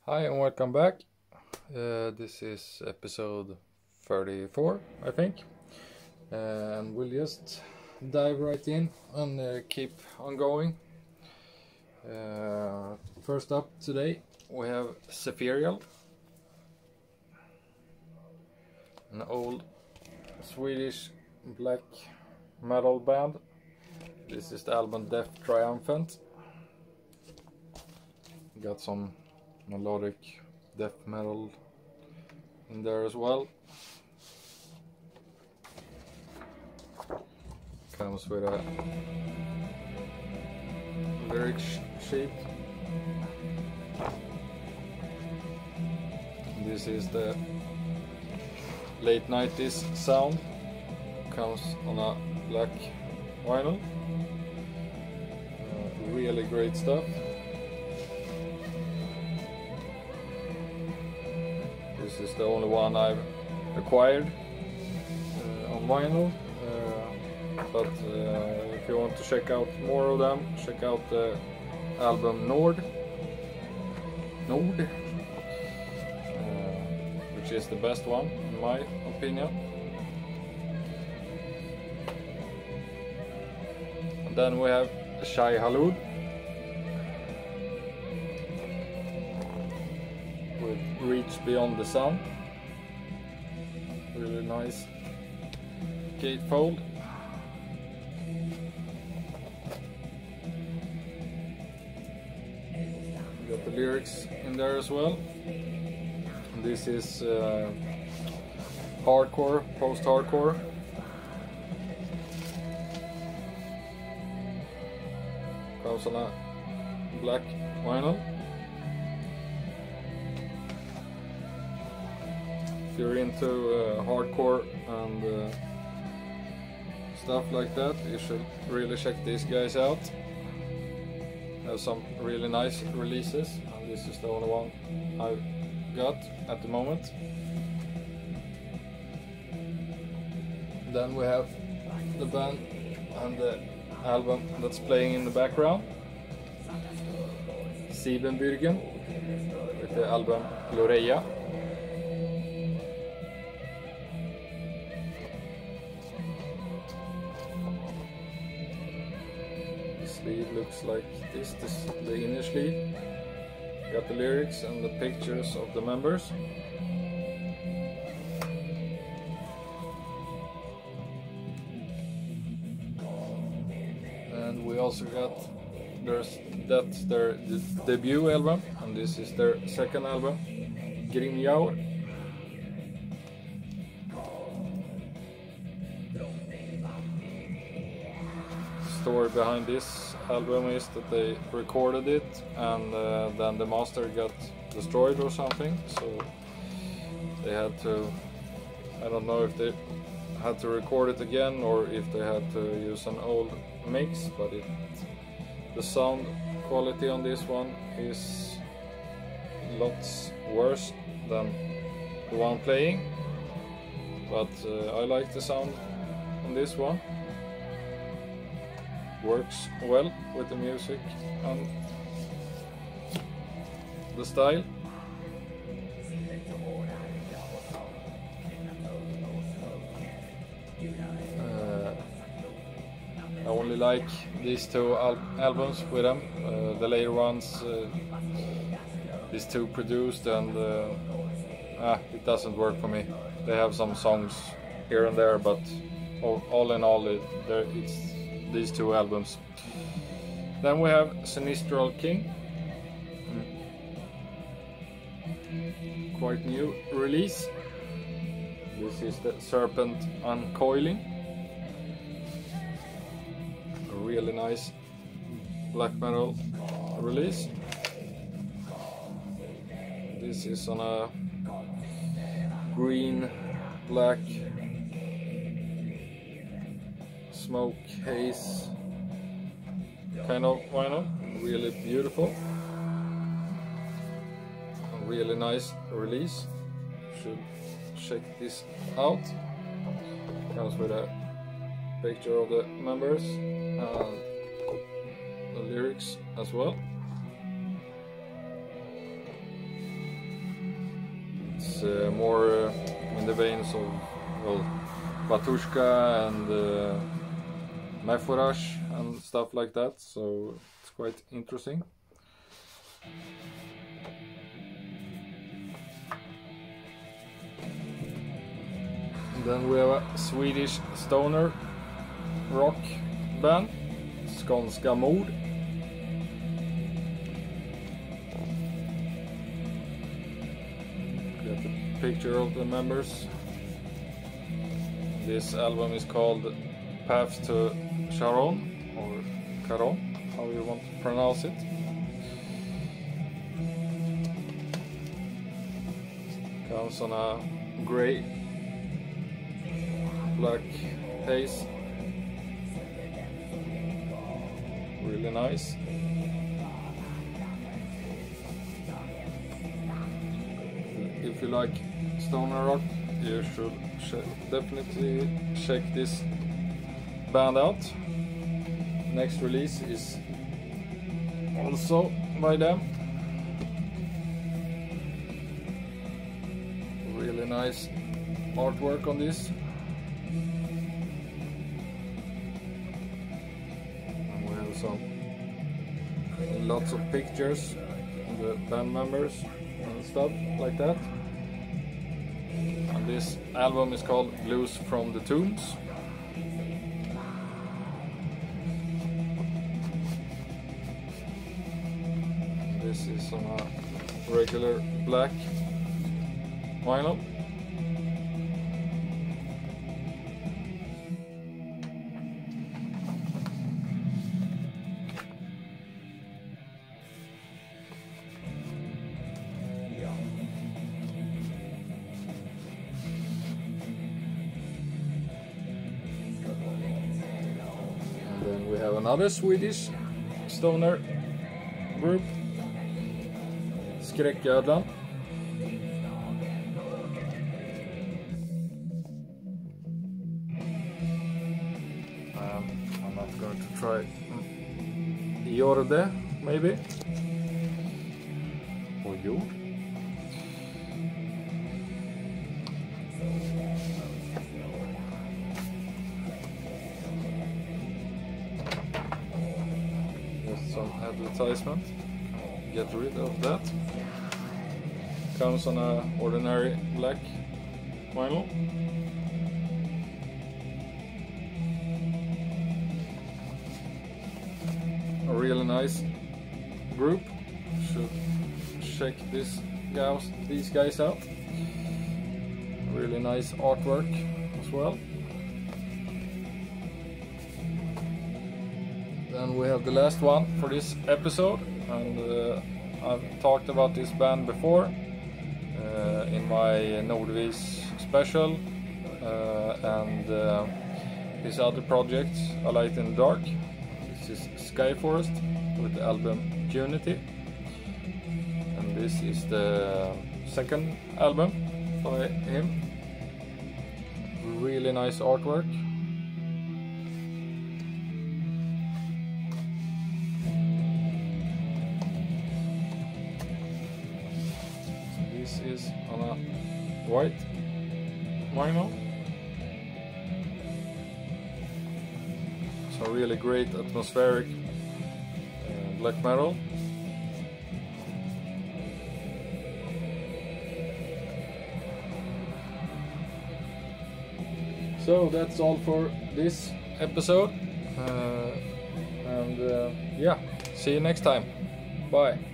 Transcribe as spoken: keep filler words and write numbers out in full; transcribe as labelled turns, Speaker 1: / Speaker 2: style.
Speaker 1: Hi and welcome back. Uh, this is episode thirty-four, I think. Uh, and we'll just dive right in and uh, keep on going. Uh, first up today we have Setherial, an old Swedish black metal band. This is the album Death Triumphant. Got some melodic death metal in there as well. Comes with a lyric sheet. This is the late nineties sound. Comes on a black vinyl. Uh, really great stuff. This is the only one I've acquired uh, on vinyl, uh, but uh, if you want to check out more of them, check out the album Nord, Nord, uh, which is the best one in my opinion. And then we have Shai Hulud with Reach Beyond the Sun. Really nice gatefold. Got the lyrics in there as well. And this is uh, hardcore, post-hardcore. Comes on a black vinyl. If you're into uh, hardcore and uh, stuff like that, you should really check these guys out. Have some really nice releases, and this is the only one I've got at the moment. Then we have the band and the album that's playing in the background, Siebenbürgen, with the album Loreia. Sleeve looks like this, this is the inner sleeve. Got the lyrics and the pictures of the members. And we also got there's that's their de debut album, and this is their second album, Grimjaur. Story behind this album is that they recorded it and uh, then the master got destroyed or something, so they had to, I don't know if they had to record it again or if they had to use an old mix, but it, the sound quality on this one is lots worse than the one playing, but uh, I like the sound on this one. Works well with the music and the style. Uh, I only like these two al albums with them. Uh, the later ones, uh, these two produced, and uh, ah, it doesn't work for me. They have some songs here and there, but all, all in all, it, it's these two albums. Then we have Sinistral King, mm. Quite new release. This is the Serpent Uncoiling, a really nice black metal release. This is on a green black smoke haze kind of vinyl. Really beautiful, a really nice release. Should check this out. Comes with a picture of the members and the lyrics as well. It's uh, more uh, in the veins of, well, Batushka and uh, Meforash and stuff like that, so it's quite interesting. And then we have a Swedish stoner rock band, Skånska Mord. Got a picture of the members. This album is called Paths to Charon, or Charon, how you want to pronounce it. Comes on a grey, black haze. Really nice. If you like stoner rock, you should definitely check this band out. Next release is also by them. Really nice artwork on this. And we have some lots of pictures of the band members and stuff like that. And this album is called Blues from the Tombs. This is on a regular black vinyl. We have another Swedish stoner group, Skraeckoedlan. Um, I'm not going to try Eorþe, maybe, or Jord. Some advertisement, get rid of that. Comes on a ordinary black vinyl. A really nice group. Should check this guys, these guys out. Really nice artwork as well. Then we have the last one for this episode, and uh, I've talked about this band before uh, in my Nordvis special uh, and uh, his other project, A Light in the Dark. This is Skyforest with the album Unity, and this is the second album by him. Really nice artwork. This is on a white vinyl. So really great atmospheric uh, black metal. So that's all for this episode, uh, and uh, yeah, see you next time. Bye.